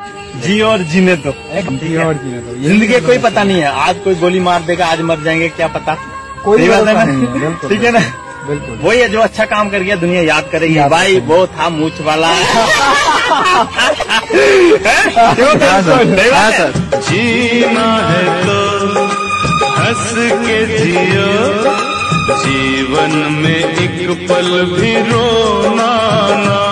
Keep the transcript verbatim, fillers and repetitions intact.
जी और जीने दो, जी और जीने दो। जिंदगी कोई पता नहीं है, आज कोई गोली मार देगा, आज मर जाएंगे, क्या पता। कोई बात है नहीं है, बिल्कुल, ठीक है ना। बिल्कुल वही है जो अच्छा काम कर गया, दुनिया याद करेगी, याद भाई वो था मूछ वाला। जीना है तो हंस के जियो, जीवन में एक पल भी रोना ना।